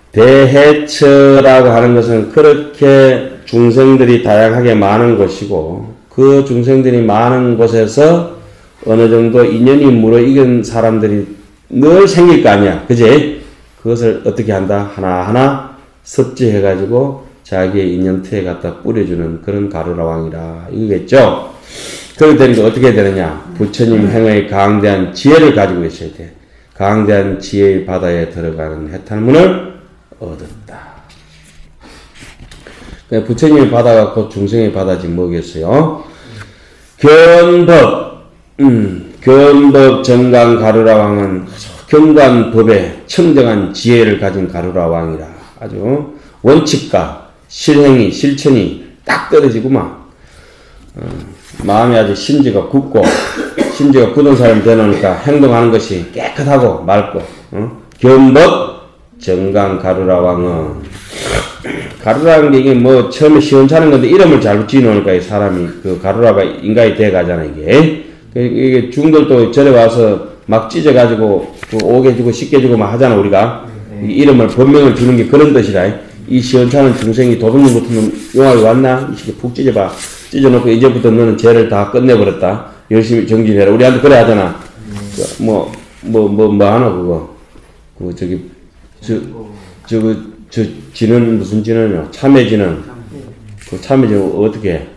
대해처라고 하는 것은 그렇게 중생들이 다양하게 많은 곳이고 그 중생들이 많은 곳에서 어느 정도 인연이 무르익은 사람들이 늘 생길 거 아니야. 그지? 그것을 어떻게 한다? 하나하나 섭지해가지고 자기의 인연터에 갖다 뿌려주는 그런 가루라왕이라 이거겠죠? 그렇게 되니까 어떻게 되느냐? 부처님 행의 강대한 지혜를 가지고 있어야 돼. 강대한 지혜의 바다에 들어가는 해탈문을 얻었다. 부처님의 바다가 곧 중생의 바다지 뭐겠어요? 견법 정강 가루라왕은 경관법에 청정한 지혜를 가진 가루라왕이라 아주 원칙과 실행이 실천이 딱 떨어지구만. 마음이 아주 심지가 굳고 심지가 굳은 사람이 되놓으니까 행동하는 것이 깨끗하고 맑고 견법 정강 가루라왕은 가루라는 게 이게 뭐 처음에 시원찮은 건데 이름을 잘 지어놓으니까 이 사람이 그 가루라가 인간이 돼가잖아 이게. 이게 중들도 절에 와서 막 찢어가지고 오게 주고 씻게 주고 막 하잖아 우리가. 이 이름을 본명을 주는 게 그런 뜻이라. 이 시원찮은 중생이 도둑놈 같은 용하게 왔나? 이 새끼 푹 찢어봐. 찢어놓고 이제부터 너는 죄를 다 끝내버렸다. 열심히 정진해라. 우리한테 그래 하잖아. 뭐 하나 그거. 지는 무슨 지는요? 참회지는. 그 참회지는 어떻게 해?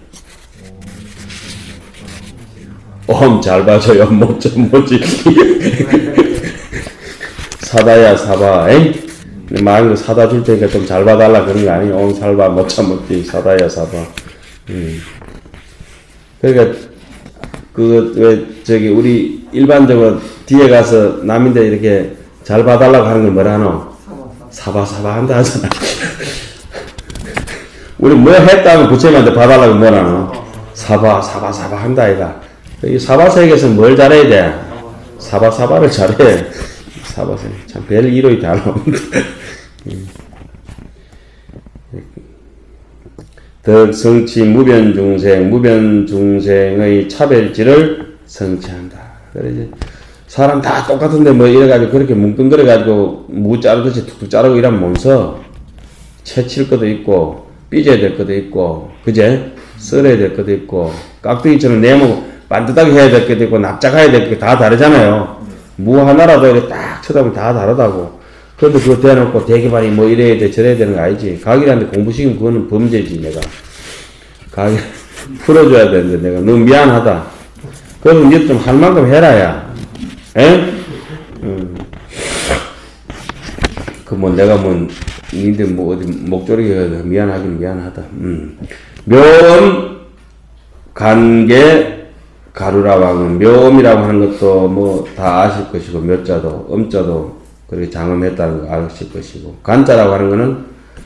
잘 봐줘요. 뭐지. 사다야, 사바, 엥? 많은 거 사다 줄 테니까 좀 잘 봐달라 그런 거 아니에요? 살바, 못지, 사다야, 사바. 그러니까, 우리 일반적으로 뒤에 가서 남인데 이렇게 잘 봐달라고 하는 걸 뭐라 하노? 사바 한다 하잖아. 우리 뭐 했다 하면 부처님한테 봐달라고 뭐라 하노? 사바 한다 아이가. 이 사바세계에서 뭘 잘해야 돼? 사바를 잘해. 사바세. 참, 별 이로이 다 나옵니다. 덕성치 무변중생의 차별지를 성취한다. 그래, 이제, 사람 다 똑같은데 뭐 이래가지고 그렇게 뭉뚱그려가지고 무 자르듯이 툭툭 자르고 이러면 몸서 채칠 것도 있고, 삐져야 될 것도 있고, 그제? 썰어야 될 것도 있고, 깍두기처럼 내모 반듯하게 해야 될 것도 있고, 납작해야 될 게 다 다르잖아요. 무 하나라도 이렇게 딱 쳐다보면 다 다르다고. 그런데 그거 대놓고 대기반이 뭐 이래야 돼, 저래야 되는 거 아니지. 가기한테 공부시키면 그거는 범죄지, 내가. 가기, 풀어줘야 되는데, 내가. 너무 미안하다. 그러면 니 좀 할 만큼 해라, 야. 에? 내가 니들 어디 목조리게 해야 미안하긴 미안하다. 묘음, 관계, 가루라왕은 묘음이라고 하는 것도 뭐 다 아실 것이고, 묘자도, 음자도 그렇게 장음했다는 거 아실 것이고, 간자라고 하는 거는,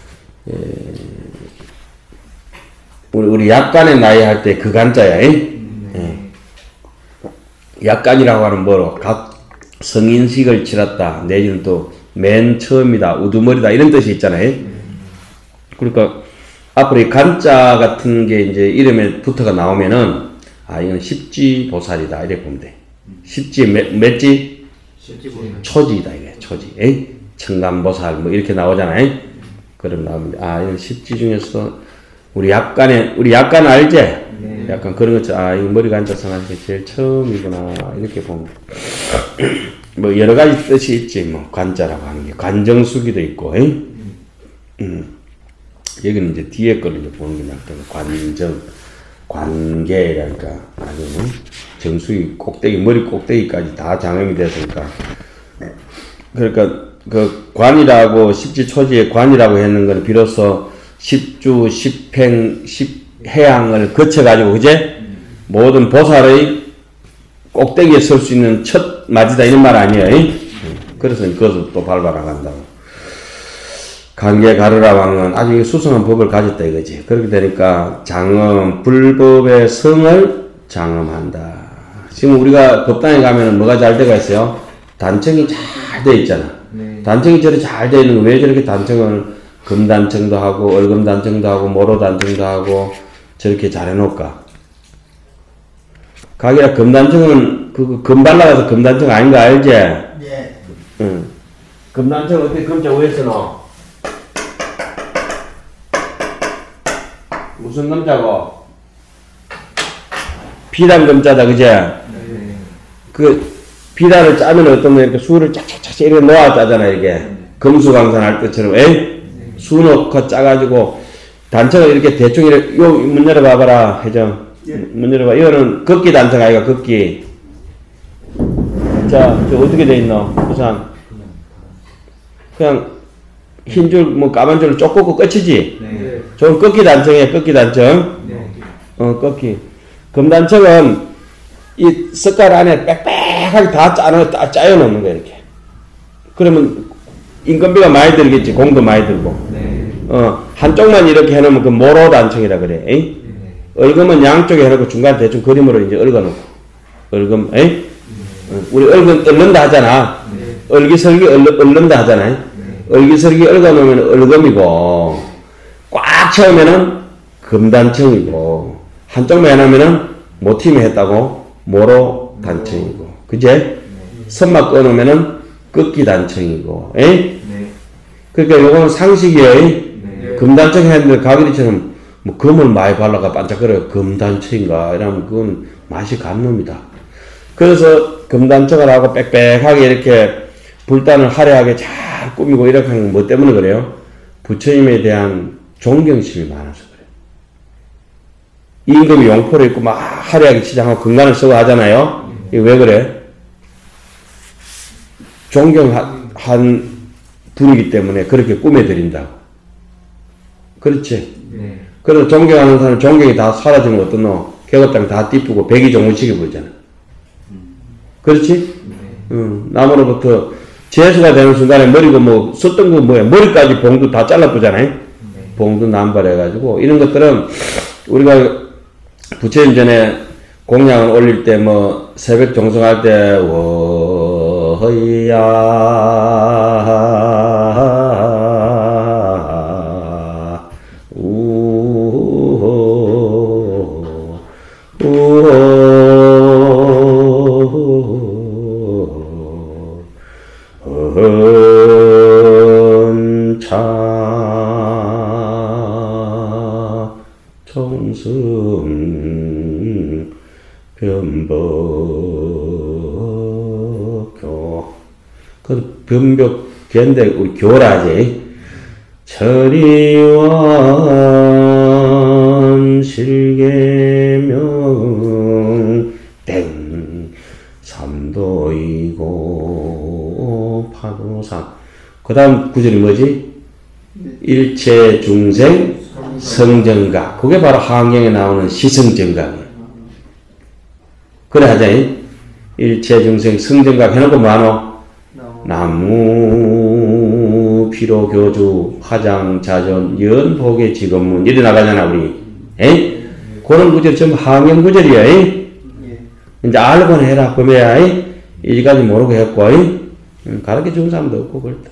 우리 약간의 나이 할 때 그 간자야, 약간이라고 하는 뭐로, 각 성인식을 치렀다, 내지는 또 맨 처음이다, 우두머리다, 이런 뜻이 있잖아요. 그러니까, 앞으로 이 간자 같은 게 이제 이름에 붙어가 나오면은, 이건 십지보살이다, 이렇게 보면 돼. 십지, 몇지? 초지다, 이게, 초지. 청간보살, 뭐, 이렇게 나오잖아요. 그럼 나옵니다. 이건 십지 중에서, 우리 약간 알지? 네. 약간 그런 것처럼, 이거 머리가 앉아서 하는 게 제일 처음이구나, 이렇게 보면. 뭐, 여러 가지 뜻이 있지, 뭐, 관자라고 하는 게. 관정수기도 있고, 여기는 이제 뒤에 거를 이제 보는 게 낫다. 관계라니까, 아주, 정수기 꼭대기, 머리 꼭대기까지 다 장엄이 됐으니까. 그러니까, 그, 관이라고, 십지초지의 관이라고 했는 건 비로소 십주, 십행, 십해양을 거쳐가지고, 그제? 모든 보살의 꼭대기에 설 수 있는 첫 맞이다, 이런 말 아니에요? 그래서 그것을 또 밟아나간다고. 관계 가르라왕은 아주 수성한 법을 가졌다, 이거지. 그렇게 되니까, 불법의 성을 장엄한다. 지금 우리가 법당에 가면 뭐가 잘 되어 있어요? 단청이 잘 되어 있잖아. 네. 단청이 저렇게 잘 되어 있는 거, 왜 저렇게 단청을 금단청도 하고, 얼금단청도 하고, 모로단청도 하고, 저렇게 잘 해놓을까? 가게라 금단청은, 금 발라가서 금단청 아닌 거 알지? 네. 응. 금단청 어떻게 금자 위에서 넣어? 무슨 금자고? 비단 금자다, 그제? 네. 그, 비단을 짜면 어떤 거 이렇게 수를 쫙쫙쫙 이렇게 놓아 짜잖아, 이게. 금수강산할 때처럼, 에이? 수 놓고 짜가지고, 단청을 이렇게 대충 이렇게, 요, 문 열어봐봐라, 혜정. 문 열어봐. 이거는 극기 단청 아이가, 극기. 자, 저 어떻게 돼 있노? 우선. 그냥, 흰 줄, 뭐, 까만 줄로 쪽 꽂고 끝이지? 네. 저건 꺾기 단청이에요, 꺾기 단청. 네. 꺾기. 금단청은 이 석갈 안에 빽빽하게 다 짜여 놓는 거야, 이렇게. 그러면 인건비가 많이 들겠지, 공도 많이 들고. 네. 한쪽만 이렇게 해놓으면 그 모로 단청이라 그래, 에이? 얼금은 양쪽에 해놓고 중간 대충 그림으로 이제 얽어놓고. 얼금, 에이? 우리 얽는다 하잖아. 얼기설기 얽는다 하잖아. 얼기설기 얽어놓으면 얼금이고, 꽉 채우면은 금단청이고, 한쪽만 해놓으면은 모팀이 했다고 모로 단청이고, 그제? 선막 꺼놓으면은 꺾기 단청이고, 에이? 그러니까 요거는 상식이에요. 네. 금단청 했는데 가게리처럼 뭐 금을 많이 발라가 반짝거려 금단청인가 이러면 그건 맛이 간 놈이다. 그래서 금단청을 하고 빽빽하게 이렇게 불단을 화려하게 잘 꾸미고 이렇게 하는 건 뭐 때문에 그래요? 부처님에 대한 존경심이 많아서 그래요. 임금이 용포를 입고 막 화려하게 치장하고 금관을 쓰고 하잖아요. 이게 왜 그래? 존경한 분이기 때문에 그렇게 꾸며드린다고. 그렇지? 네. 그래서 존경하는 사람 존경이 다 사라지면 어떠노? 계급장 다 띠쁘고 백이종무치게 보이잖아. 그렇지? 나무로부터 재수가 되는 순간에 머리가 뭐 썼던 거 뭐야? 머리까지 봉도 다 잘라보잖아요. 봉도 남발해가지고 이런 것들은 우리가 부처님 전에 공양을 올릴 때 뭐 새벽 정성할 때 워허이야 우호 헌차 정승 변법교 그 변법교인데 우리 교라지 철이원 실계명 땡 삼도이고 파도상 그 다음 구절이 뭐지? 일체 중생 성정각 그게 바로 한경에 나오는 시성정각이에요. 그래 하자니 일체 중생 성정각 해놓고 뭐하노? 나무 피로교주 화장자전 연복의 직업문 이래 나가잖아 우리. 에이? 그런 구절이 전부 한경 구절이야. 에이? 이제 알고는 해라 그러면 에이? 이까지 모르고 했고 에이? 가르쳐준 사람도 없고 그렇다.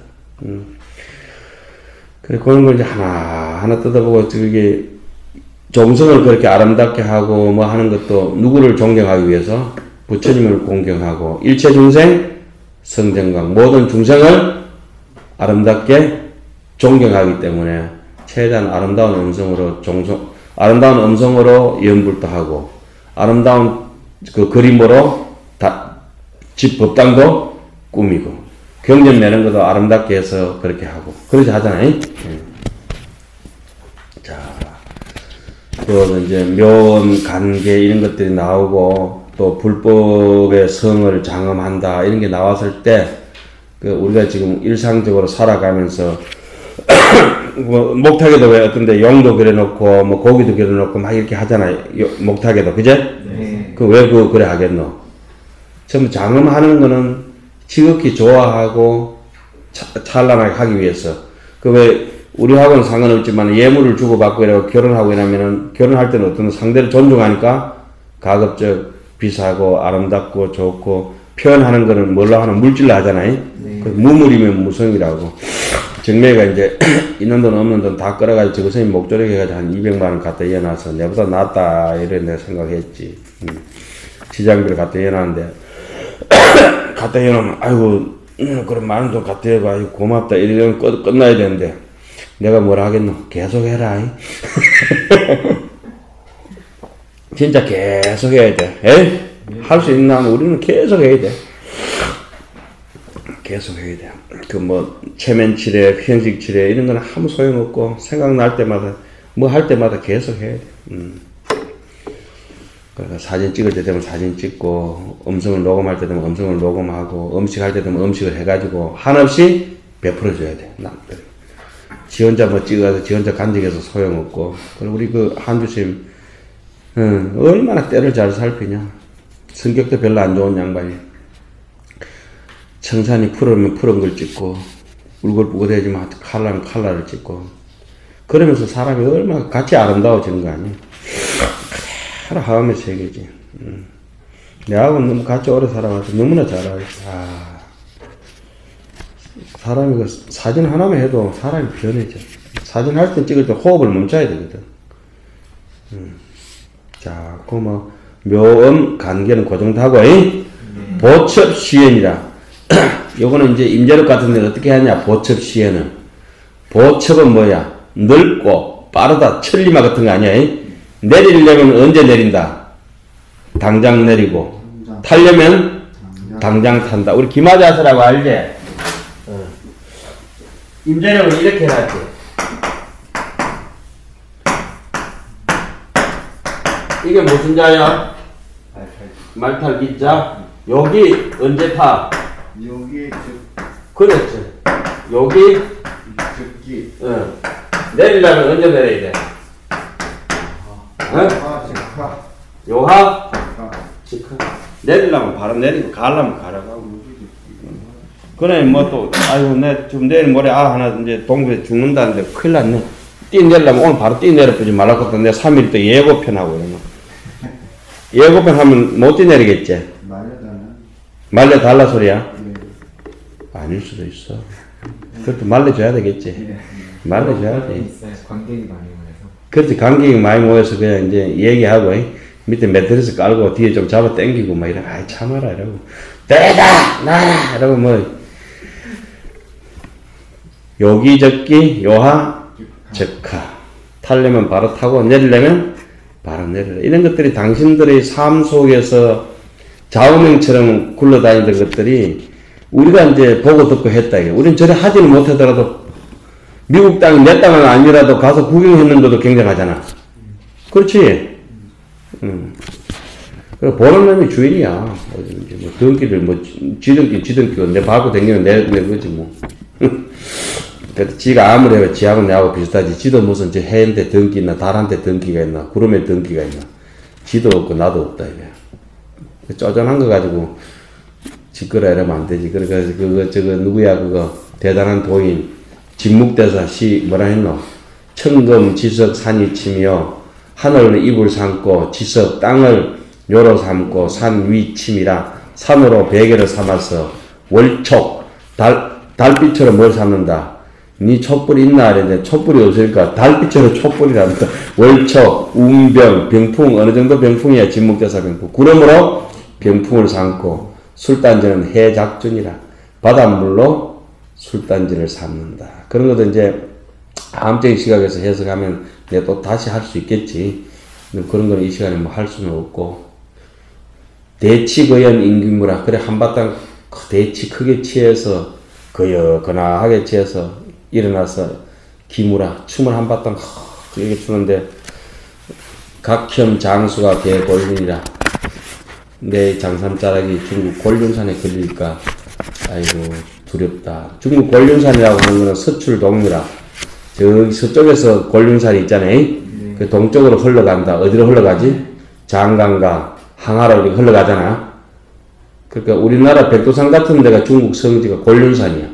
그래 그런 걸 이제 하나 뜯어보고 이게 정성을 그렇게 아름답게 하고 뭐 하는 것도 누구를 존경하기 위해서 부처님을 공경하고 일체 중생 성정각 모든 중생을 아름답게 존경하기 때문에 최대한 아름다운 아름다운 음성으로 연불도 하고 아름다운 그 그림으로 집 법당도 꾸미고 경전 내는 것도 아름답게 해서 그렇게 하고 그러지 하잖아요. 자, 또 이제 묘원 관계 이런 것들이 나오고 또 불법의 성을 장엄한다 이런 게 나왔을 때 그 우리가 지금 일상적으로 살아가면서 뭐 목탁에도 왜 어떤데 용도 그려놓고 뭐 고기도 그려놓고 막 이렇게 하잖아요. 목탁에도 그제? 네. 그 왜 그래 하겠노? 전부 장엄하는 거는 지극히 좋아하고 찬란하게 하기 위해서 그 왜 우리하고는 상관없지만 예물을 주고받고 이러고 결혼하고 이러면은 결혼할 때는 어떤 상대를 존중하니까 가급적 비싸고 아름답고 좋고 표현하는 거는 뭘로 하는 물질로 하잖아요. 네. 그 무물이면 무성이라고. 정매가 이제 있는 돈 없는 돈 다 끌어가지고 저것이 목조리 해가지고 한 200만 원 갖다 이어놔서 내보다 낫다 이런 내가 생각했지. 지장비를 갖다 이어놨는데 갖다 이어놓으면 아이고 그럼 많은 돈 갖다 이어가 아이고 고맙다 이러면 끝나야 되는데 내가 뭐라 하겠노? 계속 해라. 진짜 계속 해야 돼. 할 수 있나 하면 우리는 계속 해야 돼. 계속 해야 돼. 그 뭐 체면 치레, 휴양식 치레 이런 거는 아무 소용없고 생각날 때마다 뭐 할 때마다 계속 해야 돼. 그러니까 사진 찍을 때 되면 사진 찍고 음성을 녹음할 때 되면 음성을 녹음하고 음식할 때 되면 음식을 해가지고 한없이 베풀어줘야 돼. 남들. 지 혼자 뭐 찍어서 지 혼자 간직해서 소용없고. 그리고 우리 그 한주심 얼마나 때를 잘 살피냐. 성격도 별로 안 좋은 양반이. 청산이 푸르면 푸른 걸 찍고 울긋불긋해지면 칼라면 칼라를 찍고 그러면서 사람이 얼마나 같이 아름다워지는 거 아니야. 그대로 하음의 세계지. 내하고는 너무 같이 오래 살아가지고 너무나 잘 알지. 사람이 그 사진 하나만 해도 사람이 변해져. 사진 할 때 찍을 때 호흡을 멈춰야 되거든. 자, 그 뭐 묘음 관계는 그 정도 하고, 보첩 시연이라. 요거는 이제 임자력 같은 데는 어떻게 하냐, 보첩 시연은. 보첩은 뭐야? 넓고 빠르다, 천리마 같은 거 아니야? 내리려면 언제 내린다? 당장 내리고. 타려면 당장 탄다. 우리 기마자서라고 알지? 임자력은 이렇게 해놨지. 이게 무슨 자야? 말탈 기자. 여기 언제 타? 여기 그렇지. 여기 적기. 내리려면 언제 내려야 돼? 직하. 요하? 직하. 내리려면 바로 내리고 가려면 가라고. 그래 뭐 또 아이고 내 좀 내일 모레 하나 이제 동부에 죽는다는데 큰일 났네. 뛰 내리려면 오늘 바로 뛰 내려보지 말라고 했는데 3일 또 예고편하고 이런 거. 예고편 하면 못 뛰 내리겠지? 말려달라 소리야? 아닐 수도 있어. 그것도 말려줘야 되겠지. 말려줘야 돼. 관객이 많이 모여서. 그렇지. 관객이 많이 모여서 그냥 이제 얘기하고 밑에 매트리스 깔고 뒤에 좀 잡아 당기고 막 이래. 아이 참아라 이러고 때다 나라 이러고 뭐 여기저기 요하 적하. 타려면 바로 타고 내리려면 바로 내리라. 이런 것들이 당신들의 삶 속에서 좌우명처럼 굴러다니던 것들이 우리가 이제 보고 듣고 했다. 우린 저래 하지는 못하더라도 미국 땅이 내 땅은 아니라도 가서 구경했는데도 굉장하잖아. 그렇지? 그래 보는 놈이 주인이야. 어디든지 뭐 등기를 뭐 지등기고 내 밟고 다니는 내 거지 뭐. 그래도 지가 아무리 해도 지하고 내하고 비슷하지. 지도 무슨 저 해인데 등기 있나 달한테 등기가 있나 구름에 등기가 있나. 지도 없고 나도 없다 이게. 쪼잔한 거 가지고 짓거라 이러면 안 되지. 그러니까 저거 누구야 그거 대단한 도인 진묵대사 시 뭐라 했노? 천금 지석 산이 치며 하늘은 입을 삼고 지석 땅을 요로 삼고 산 위 침이라 산으로 베개를 삼아서 월촉 달빛처럼 뭘 삼는다. 니 촛불이 있나 하는데 촛불이 없으니까 달빛처럼 촛불이란다. 월촉 웅병 병풍 어느 정도 병풍이야. 진묵대사 병풍 구름으로 병풍을 삼고 술단지는 해작준이라 바닷물로 술단지를 삼는다. 그런 것도 이제 암적인 시각에서 해석하면 내가 또 다시 할 수 있겠지. 그런 거는 이 시간에 뭐 할 수는 없고. 대치거연 인기무라. 그래 한바탕 대치 크게 치해서 거나하게 치해서 일어나서 기무라 춤을 한바탕 이렇게 추는데 각혐 장수가 대골륜이라. 내 장삼자락이 중국 골륜산에 걸리니까 아이고 두렵다. 중국 골륜산이라고 하는 거는 서출동이라. 저기 서쪽에서 골륜산이 있잖아요. 그 동쪽으로 흘러간다. 어디로 흘러가지? 장강과 항하로 이렇게 흘러가잖아. 그러니까 우리나라 백두산 같은 데가 중국 성지가 골륜산이야.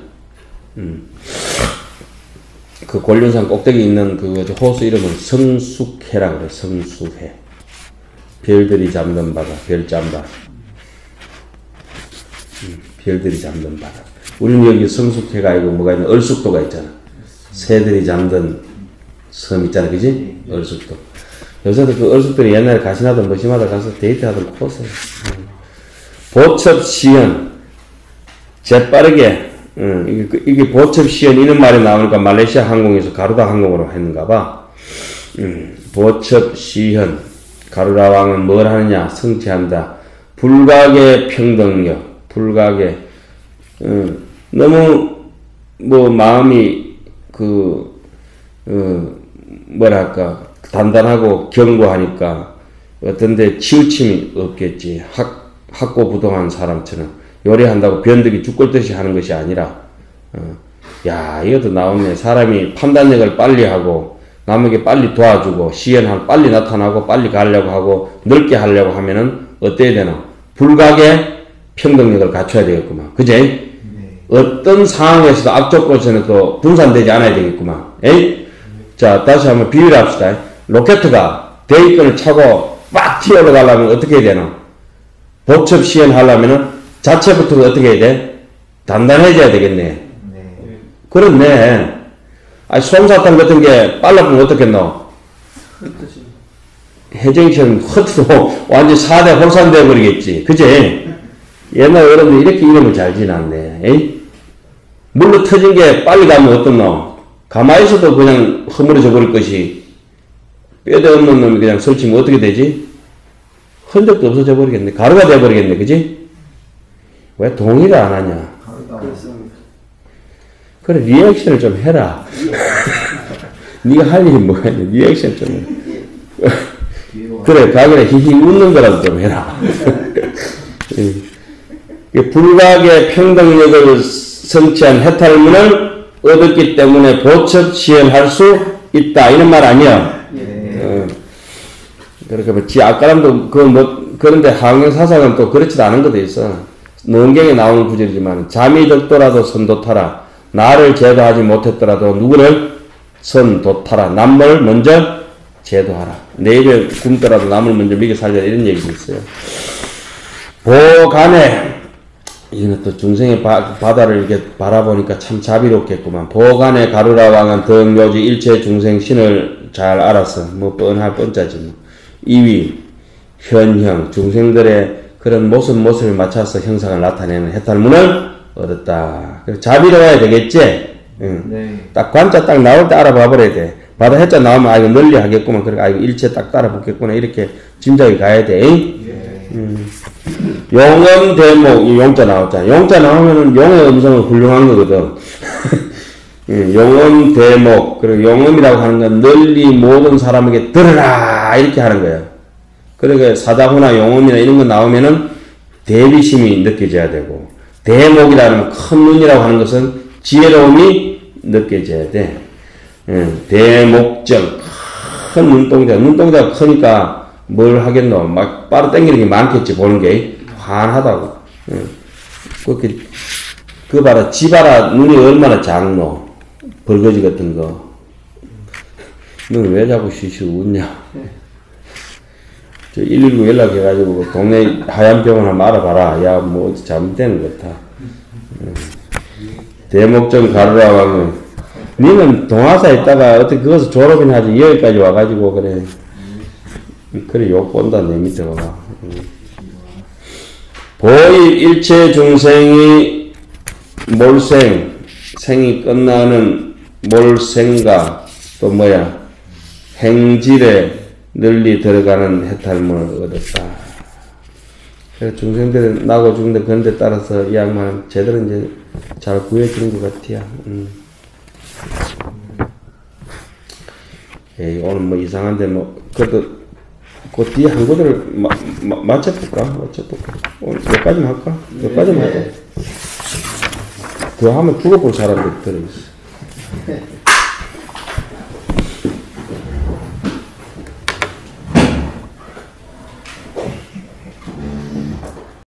그 골륜산 꼭대기 있는 그 호수 이름은 성숙해라 그래. 성숙해. 별들이 잠든 바다, 별잠바. 별들이 잠든 바다. 우리는 여기 성숙해가 아니고 뭐가 있나? 얼숙도가 있잖아. 새들이 잠든 섬 있잖아, 그지? 얼숙도. 요새도 그 얼숙들이 옛날에 가시나든 머시마다 가서 데이트하던 코스야. 보첩 시연. 재빠르게, 이게 보첩시연 이런 말이 나오니까 말레이시아 항공에서 가루다 항공으로 했는가 봐. 보첩시현 가루라 왕은 뭘 하느냐? 성취한다. 불가계 평등력, 불가계. 너무 뭐 마음이 뭐랄까 단단하고 견고하니까 어떤데 치우침이 없겠지. 학고부동한 사람처럼 요리한다고 변덕이 죽골듯이 하는 것이 아니라 야 이것도 나오네. 사람이 판단력을 빨리 하고 남에게 빨리 도와주고 시연할 빨리 나타나고 빨리 가려고 하고 넓게 하려고 하면은 어때야 되나? 불가계 평등력을 갖춰야 되겠구만. 그제? 네. 어떤 상황에서도 앞쪽으로서는 또 분산되지 않아야 되겠구만. 에이? 자, 다시 한번 비유를 합시다. 로켓가 대위권을 차고 막 튀어 올라가려면 어떻게 해야 되나? 복첩 시연하려면은 자체부터 어떻게 해야 돼? 단단해져야 되겠네. 네. 그렇네. 아니, 솜사탕 같은 게 빨라보면 어떻겠노? 해정이처럼 흩어도 완전 4대 홀산되어 버리겠지. 그지? 옛날 어른들 이렇게 이름을 잘 지났네. 에이? 물로 터진 게 빨리 가면 어떻노? 가만히 있어도 그냥 허물어져 버릴 것이 뼈대 없는 놈이 그냥 설치면 어떻게 되지? 흔적도 없어져 버리겠네. 가루가 되어 버리겠네. 그지? 왜 동의를 안 하냐? 그래, 리액션을 좀 해라. 네가 할 일이 뭐가 있냐? 리액션 좀 해. 그래, 가그래 히히 웃는 거라도 좀 해라. 불가계 평등력을 성취한 해탈문을 얻었기 때문에 보첩 시연할 수 있다. 이런 말 아니야? 그러니까 뭐, 아까랑도 그런데 항영사상은 또 그렇지도 않은 것도 있어. 논경에 나오는 구절이지만, 잠이 득도라도 선도타라. 나를 제도하지 못했더라도 누구를 선도타라. 남을 먼저 제도하라. 내 입에 굶더라도 남을 먼저 먹여 살려라. 이런 얘기도 있어요. 보간에, 이거는 또 중생의 바다를 이렇게 바라보니까 참 자비롭겠구만. 보간에 가루라 왕은 덕묘지 일체 중생 신을 잘 알았어. 뭐 뻔할 뻔짜지 뭐. 이위, 현형, 중생들의 그런 모습을 맞춰서 형상을 나타내는 해탈문을 얻었다. 자비로워야 되겠지? 응. 네. 딱 관자 딱 나올 때 알아봐 버려야 돼. 바다 해자 나오면 아 이거 널리 하겠구만. 그러니까 아 이거 일체 딱 따라 붙겠구나. 이렇게 짐작이 가야 돼. 용음 대목, 용자 나왔잖아. 용자 나오면은 용의 음성은 훌륭한 거거든. 용음 대목, 그리고 용음이라고 하는 건 널리 모든 사람에게 들으라 이렇게 하는 거야. 그러니까 사다후나 용음이나 이런 거 나오면은 대비심이 느껴져야 되고, 대목이라는 큰 눈이라고 하는 것은 지혜로움이 느껴져야 돼. 대목정, 큰 눈동자가 크니까 뭘 하겠노? 막 빠르 당기는 게 많겠지, 보는 게. 환하다고. 그렇게, 그거 봐라, 지봐라, 눈이 얼마나 작노? 벌거지 같은 거. 넌 왜 자꾸 쉬쉬 웃냐? 저 119 연락해가지고, 동네 하얀 병원 한번 알아봐라. 야, 뭐, 어디 잘못되는 것 같아. 대목정 가루라 왕은, 니는 동화사에 있다가 어떻게 그것을 졸업이나 하지, 여기까지 와가지고, 그래, 욕 본다, 내 밑에 와가. 보일 일체 중생이 생이 끝나는 몰생과 또 행질에 널리 들어가는 해탈문을 얻었다. 그래서 중생들은 나고 죽는데 그런 데 따라서 이 양반은 제대로 이제 잘 구해주는 것 같아요. 에이, 오늘 뭐 이상한데 그래도 그 뒤에 한 구절을 맞춰볼까? 오늘 여기까지만 할까? 여기까지만 하자. 더 하면 죽어볼 사람들이 들어있어.